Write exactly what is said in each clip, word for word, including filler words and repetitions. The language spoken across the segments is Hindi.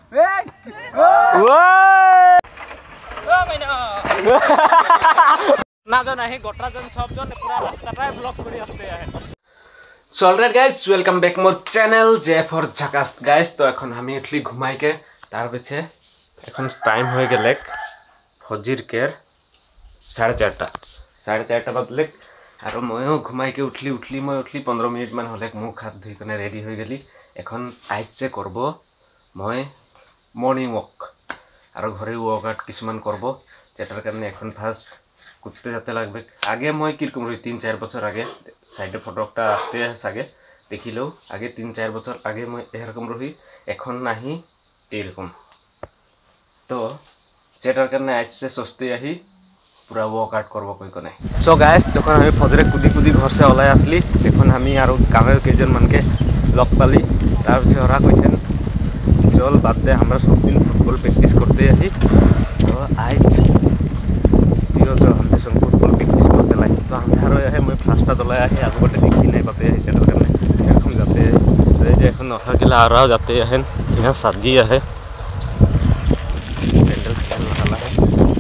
নাজানা হে গটরাজন সবজন পুরা রাস্তাটাই ব্লক করে আসতে আহে so alright guys welcome back মোর চ্যানেল জে ফর ঝাকাস গাইস। তো এখন আমি উঠলি ঘুমাইকে তার পিছে এখন টাইম হয়ে গেলে ফজির কের সাড়ে চারটা সাড়ে চারটা বাজলে আর ময়ও ঘুমাইকে উঠলি উঠলি মই উঠলি পনেরো মিনিট মান হলে মুখ হাত ধুই কেনে রেডি হয়ে গেলি। এখন আইসে করব মই মর্নিং ওয়াক আর ঘরে ওয়ার্কআউট কিছুমান করব যেটার কারণে এখন ফার্স্ট করতে যেতে লাগবে। আগে মই কিরকম রই তিন চার বছর আগে সাইডে ফটোটা আসতে আগে দেখিলেও আগে তিন চার বছর আগে মই এরকম রহি এখন নাহি এরকম। তো যেটার কারণে আইসে সস্তে আহি পুরা ওয়ার্কআউট করব কই কোনে। সো গাইস যখন আমি ফজরে কুদি কুদি ঘর সে ওলাই আসলি যখন আমি আর গাঁয়ের কেজন মানকে লগ পালি তার পিছনে ওরা কইছেন চল বাদ দে আমরা সব দিন ফুটবল প্র্যাকটিস করতে আহি। তো আজ দিও চল আমাদের সঙ্গে ফুটবল প্র্যাকটিস করতে লাই। তো আমি আর আহে মই ফার্স্টটা দলাই আহি আগতে দেখি নাই পাতে আহি যেটার কারণে এখন যাতে এই যে এখন অহা গেলে আরাও যাতে আহেন কিনা সাজি আহে প্যান্ডেল ফ্যান লাগালা है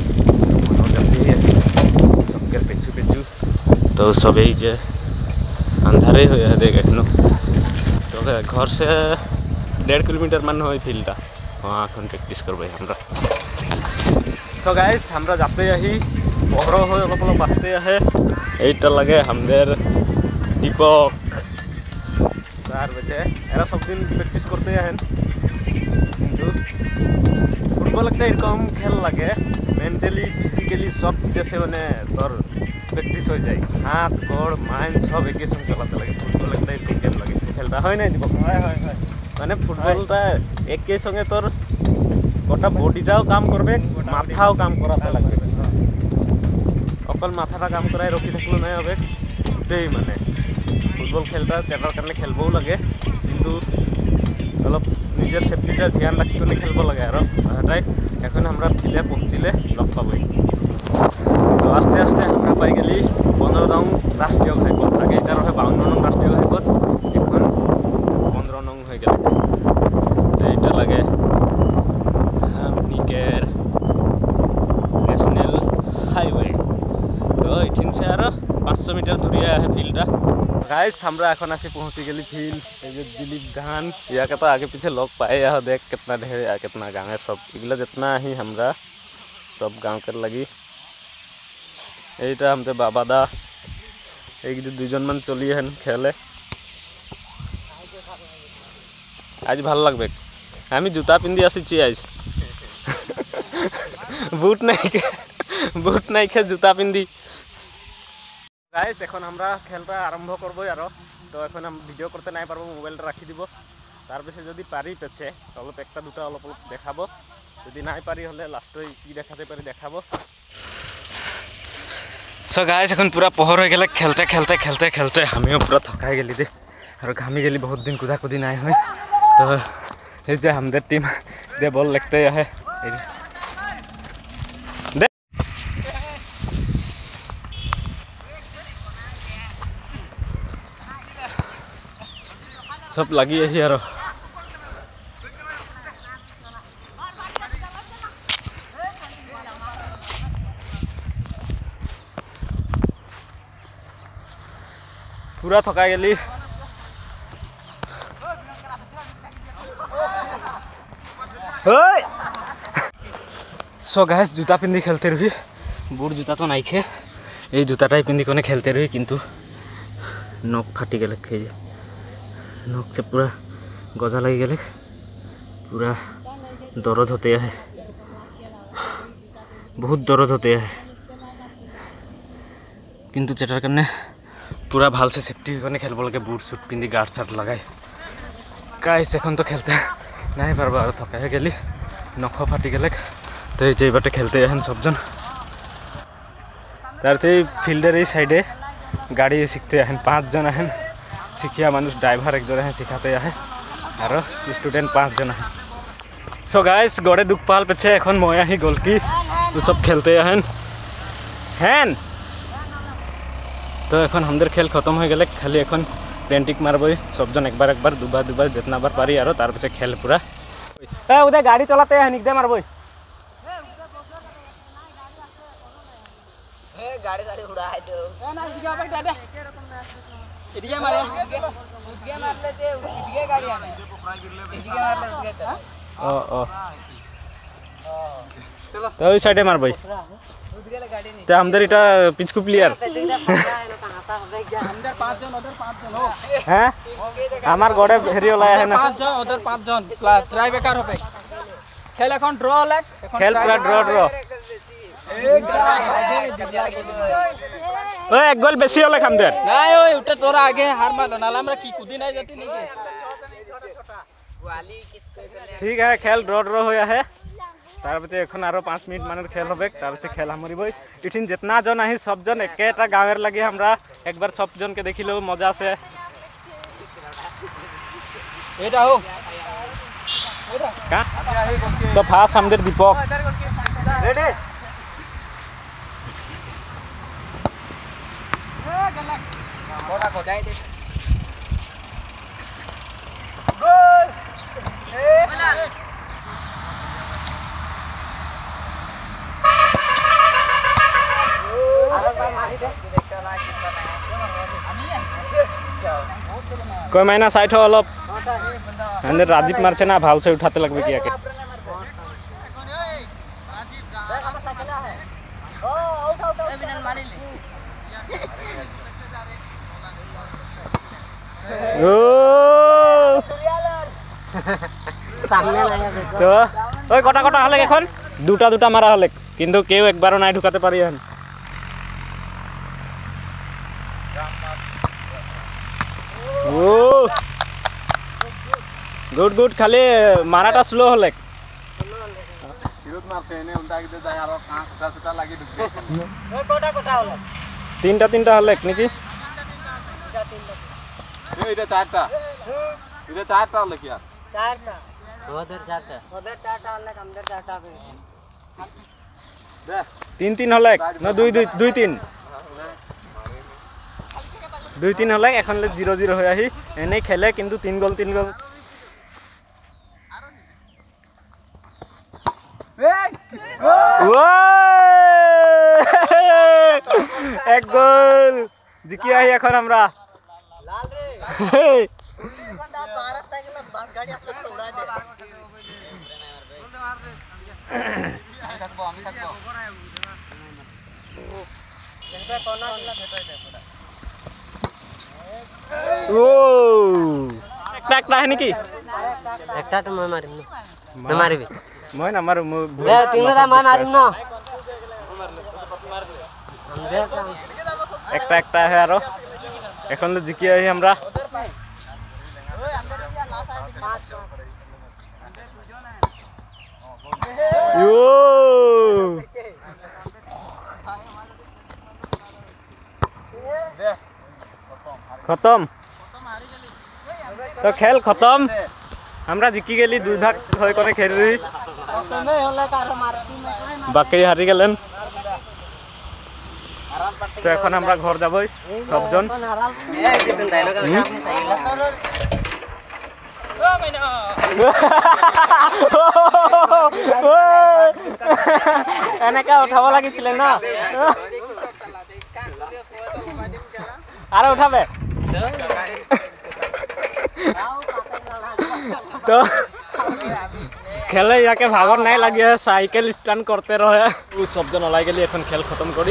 सबके पेचू पेचू। तो सब यही जे अंधारे हो देख एखनो तो घर से डेढ़ किलोमीटर मान हो फिल्डा वहाँ এখন প্র্যাকটিস করব আমরা। সো গাইস আমরা যাতে আহি বড় হয়ে অলপ অলপ আসতে আহে এইটা লাগে আমাদের দীপক তার বেচে এরা সব দিন প্র্যাকটিস করতে আহেন কিন্তু ফুটবল একটা এরকম খেল লাগে মেন্টালি ফিজিক্যালি সব দেশে মানে তোর প্র্যাকটিস হয়ে যায় হাত গোড় মাইন্ড সব একই সঙ্গে চালাতে লাগে। ফুটবল একটা এরকম গেম লাগে খেলটা হয় নাই দীপক হয় হয় হয় মানে ফুটবলটা একই সঙ্গে তোর গোটা বডিটাও কাম করবে মাথাও কাম করাতে লাগবে। অকল মাথাটা কাম করাই রখি থাকলে নাই হবে গোটেই মানে ফুটবল খেলটা যেটার কারণে খেলবও লাগে কিন্তু অলপ নিজের সেফটিটা ধ্যান রাখি পেলে খেলব লাগে আর এটাই এখন আমরা ফিলে পৌঁছিলে লগ পাবই। তো আস্তে আস্তে আমরা পাই গেলি পনেরো নং রাষ্ট্রীয় ঘাইপথ আগে এটা রহে বাউন্ন নং রাষ্ট্রীয় ঘাইপথ এখন পনেরো নং হয়ে গেল। তো এইটা লাগে নিকের ন্যাশনাল হাইওয়ে। তো এখান সে আর পাঁচশো মিটার দূরিয়া আহে ফিল্ডটা। গাইস আমরা এখন আসি পৌঁছে গেলি ফিল্ড এই যে দিলীপ গান ইয়াকে তো आगे पीछे लोग पाए यह देख कितना ढेर कितना गाँव है सब इगला जितना ही हमरा सब गाँव कर लगी এইটা আমাদের বাবা দা এই যে দুইজন মান চলি হেন খেলে আজ ভাল লাগবে। আমি জুতা পিন্ধি আসিছি আজ বুট নাই বুট নাই খে জুতা পিন্ধি। গাইস এখন আমরা খেলটা আরম্ভ করবই আর তো এখন আমি ভিডিও করতে নাই পারবো মোবাইলটা রাখি দিব তার পিছে যদি পারি পেছে অলপ একটা দুটা অলপ অলপ দেখাবো যদি নাই পারি হলে লাস্টে কি দেখাতে পারি দেখাবো। সো গাইস এখন পুরা পহর হয়ে গেলে খেলতে খেলতে খেলতে খেলতে আমিও পুরা থকাই গেলি দে আর ঘামি গেলি বহুত দিন কুদা কুদি নাই হয়। তো এই যে আমাদের টিম দিয়ে বল লাগতে আহে सब लगी है यार। पूरा थका गली सो गाइस जूता पिंधि खेलते रही बुट जूता तो नहीं खे ये जूताटाई पिंधि कोने खेलते रही किंतु नख फाटी गले खे नख से पूरा गजा लगी गले पूरा दर्द होते है बहुत दर्द होते है किंतु जेटार कारण पूरा भाल से सेफ्टी करने खेलब लगे बुट सुट पिंधि गार्ड सार्ड लगाई। गाइस এখন तो खेलते नहीं पारबा और थका गली नख फाटी गले तो ये बाटे खेलते हैं सबजन तार फिल्डर ये साइडे गाड़ी शिखते हैं पाँच जन हैं शिखिया मानुष ड्राइवर एक जन है शिखाते हैं और स्टूडेंट पाँच जन है। सो गाइस गड़े दुख पाल पेछे এখন মই আহি গোলকি तो सब खेलते हैं हैं तो এখন আমাদের খেল खत्म हो गए खाली এখন पेंटिक मारबई सबजन एक बार एक बार दुबार दुबार जितना बार पारी और तार पिछे खेल पूरा ए उधर गाड़ी चलाते हैं निक दे मारबो ए गाड़ी गाड़ी उड़ाए दो ए ना इसके ऊपर दादा इडिया मारे उदगे मार लेते इडिया गाड़ी आने इडिया मार ले उदगे ओ ओ चलो तो इस साइड मार भाई उदगे गाड़ी नहीं ते हमदर इटा पिचकू प्लेयर अंदर पांच जन उधर पांच जन हो हैं हमार गोड़े हेरी वाला है ना पांच जन उधर पांच जन ट्राई बेकार होबे खेल এখন ড্র হলে खेल पूरा ड्रॉ ड्रॉ ওই এক গোল বেশি হলে খামদের নাই ওই ওটা তোরা আগে হার মারলো নালে আমরা কি কুদি নাই যেতে নাকি ঠিক আছে খেল ড্র ড্র হয়ে আছে তারপরে এখন আরো পাঁচ মিনিট মানের খেল হবে তারপরে খেল হামরিবই ইঠিন যেতনা জন আহি সবজন একেটা গাঁয়ের লাগি আমরা একবার সবজনকে দেখিলেও মজা আছে এটা হোক का तो फास्ट हमদের दीपक रेडी कोना को जाई दे गोल ए बोला আরে ভাই মারি দে দেখতে না কিतना আমি कोई महीना साइड हो अलग अंदर राजीव मारছে না ভাল से उठाते लगबे किया के ओ সামনে নাই হবে তো ওই কটা কটা হলে এখন দুটা দুটা মারা হলে কিন্তু কেউ একবারও নাই ঢুকাতে পারি এখন ও গুড গুড খালি মারাটা স্লো হলে বিরোধ মারতে এনে উল্টা গিয়ে যায় আর পাঁচটা ছটা লাগি ঢুকবে ওই কোটা কোটা হলো তিনটা তিনটা হলে নাকি এইটা চারটা এটা চারটা হলে কি আর চারটা ওদের চারটা ওদের চারটা হলে আমাদের চারটা হবে দে তিন তিন হলে না দুই দুই দুই তিন দুই তিন হলে এখন জিরো জিরো হয়ে আহি এনেই খেলে কিন্তু তিন গোল তিন গোল এক গোল জিকি আহি এখন আমরা লাল রে बंदा भारत साइकिल में बात गाड़ी आप लोग उड़ा दे बोल दे मार दे আমি থাকবো আমি থাকবো যেটা কোনা দিলা ভেতরে দে পুরা ও একটা একটা है নাকি একটা তো মই মারিম না মই মারিবি মই না মারু এ তিনটা মই মারিম না একটা একটা है আরো এখন তো জিকি আহি আমরা यो खत्म तो खेल खत्म हमरा जिकी गेली दुई भाग होय कोने खेल रही बाकी हारि गेलेन तो এখন আমরা ঘর যাবই সবজন এনেকা উঠাব লাগিছিল না আর উঠাবে তো খেলে ইয়াকে ভাগর নাই লাগি সাইকেল স্ট্যান্ড করতে রহে ও সবজন ওলাই গেলি এখন খেল খতম করি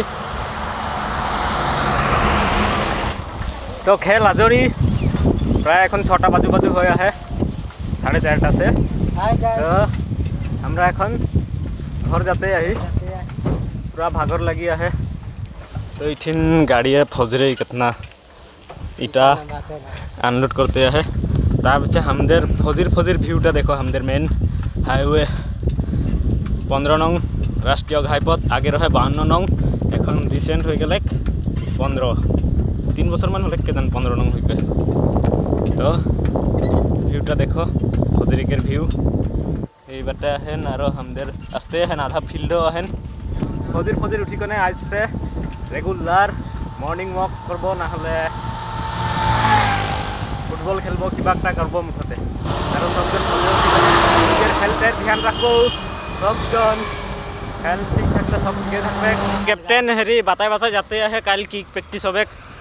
তো খেল আজরি প্রায় এখন ছটা বাজু বাজু হয়ে আহে সাড়ে চারটা से तो আমরা এখন ঘর যাতে আহি पूरा भागर लगी है तो इठिन गाड़ी फजरे कितना इटा अनलोड करते हैं तार पीछे हमदेर फजिर फजिर व्यूटा देखो हमदेर मेन हाईवे पंद्रह नंग राष्ट्रीय घाईपथ आगे रहे बावन्न नंग एखन रिसेंट हो गए पंद्रह तीन बছर मान हले केदान पंद्रह नंग हो गए तो ভিউটা देखो फजरिकेर ভিউ এই বাটা হেন আর আমাদের আসতে হেন আধা ফিল্ডও আহেন ফজির ফজির উঠি কোনে আসছে রেগুলার মর্নিং ওয়াক করব না হলে ফুটবল খেলব কিবা একটা করব মুঠতে কারণ সবজন ফজর খেলতে ধ্যান রাখবো সবজন খেল ঠিক থাকলে সব ঠিকে থাকবে ক্যাপ্টেন হেৰি বাতাই বাতাই যাতে আহে কাইল কি প্ৰেক্টিছ হবে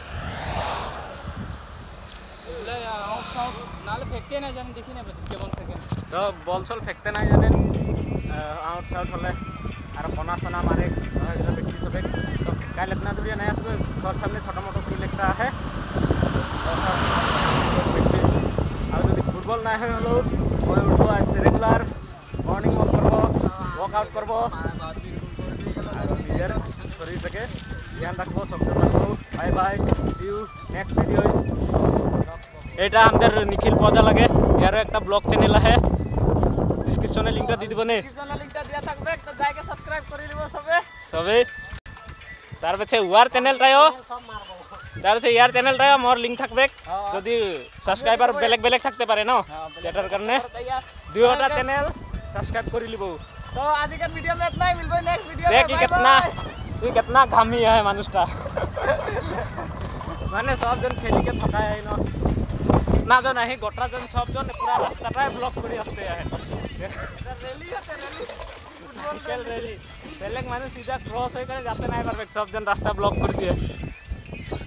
তো বল চল ফেকতে নাই জানেন আউট সাউট হলে আর কণা চনা মারে প্রেক্টিস হবে তো কাইল এतना দূরিয়া নাই আসবে ঘর সামনে ছোট মোটো ফিল্ড একটা আহে আর যদি ফুটবল না হয় হলো মই উঠবো আজ রেগুলার মর্নিং ওয়াক করব ওয়ার্কআউট করব আর নিজের শরীরটাকে ধ্যান রাখবো সবজন রাখবো bye bye see you next video এটা আমাদের নিখিল পজা লাগে ইয়ারও একটা ব্লগ চ্যানেল আছে ডিসক্রিপশনে লিংকটা দি দিব নে ডিসক্রিপশনে লিংকটা দিয়া থাকবে তো যাইকে সাবস্ক্রাইব করে দিব সবে সবে তার পাছে ওয়ার চ্যানেলটাও তার পাছে ইয়ার চ্যানেলটাও মোর লিংক থাকবে যদি সাবস্ক্রাইবার বেলেগ বেলেগ থাকতে পারে না যেটার কারণে দুইটা চ্যানেল সাবস্ক্রাইব করে লিব তো আজকের ভিডিও মে ইতনা ही मिलबो नेक्स्ट वीडियो में देख कितना তুই कितना घामी है মানুষটা মানে সবজন খেলিকে থকায় আইনো না জন আহি গোটরা জন সবজন পুরা রাস্তাটাই ব্লক করে আসতে আহে রেলি হতে রেলি ফুটবল রেলি বেলেগ মানুষ সিধা ক্রস হয়ে করে যেতে নাই পারবে সবজন রাস্তা ব্লক করে দিয়ে